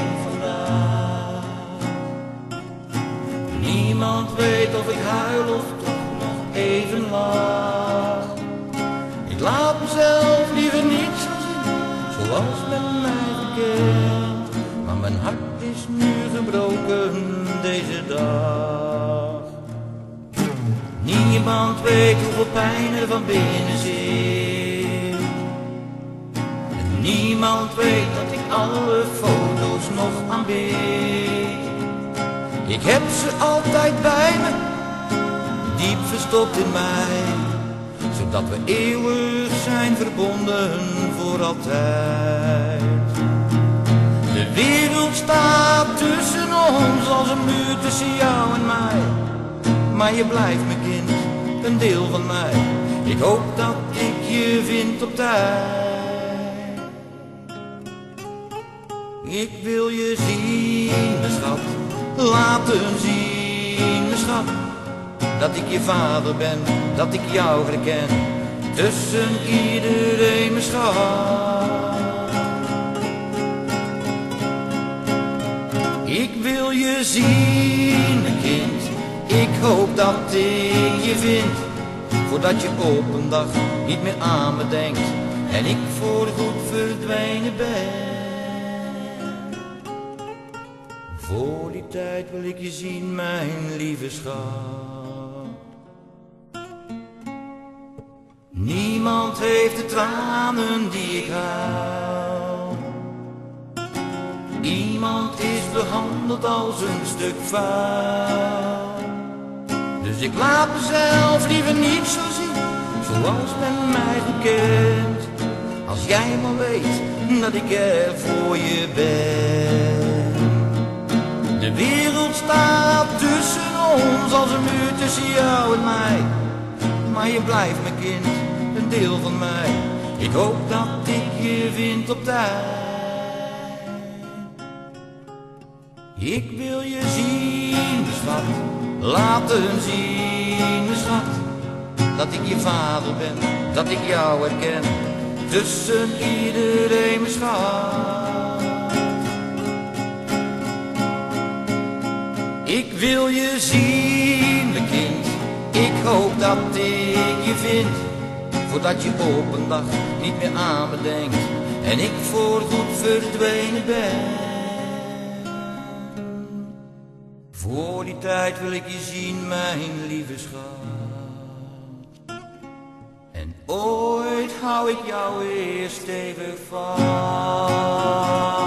vandaag. Niemand weet of ik huil of toch nog even lach. Ik laat mezelf liever niet zo zien, zoals met mij gekend. Maar mijn hart is nu gebroken deze dag. Niemand weet hoeveel pijn er van binnen zit. En niemand weet dat ik alle foto's nog aanbid. Ik heb ze altijd bij me, diep verstopt in mij, zodat we eeuwig zijn verbonden voor altijd. De wereld staat tussen ons als een muur tussen jou en mij. Maar je blijft mijn kind, een deel van mij. Ik hoop dat ik je vind op tijd. Ik wil je zien, mijn schat, laten zien, mijn schat, dat ik je vader ben, dat ik jou herken, tussen iedereen, mijn schat. Ik wil je zien, mijn kind, ik hoop dat ik je vind, voordat je op een dag niet meer aan me denkt en ik voorgoed verdwenen ben. Voor die tijd wil ik je zien, mijn lieve schat. Niemand heeft de tranen die ik huil. Iemand is behandeld als een stuk vuil. Dus ik laat mezelf liever niet zo zien, zoals men mij gekend. Als jij maar weet dat ik er voor je ben. De wereld staat tussen ons als een muur tussen jou en mij. Maar je blijft mijn kind, een deel van mij. Ik hoop dat ik je vind op tijd. Ik wil je zien, mijn schat, laten zien, mijn schat, dat ik je vader ben, dat ik jou herken, tussen iedereen, mijn schat. Ik wil je zien, mijn kind, ik hoop dat ik je vind, voordat je op een dag niet meer aan me denkt en ik voorgoed verdwenen ben. Voor die tijd wil ik je zien, mijn lieve schat. En ooit hou ik jou weer stevig vast.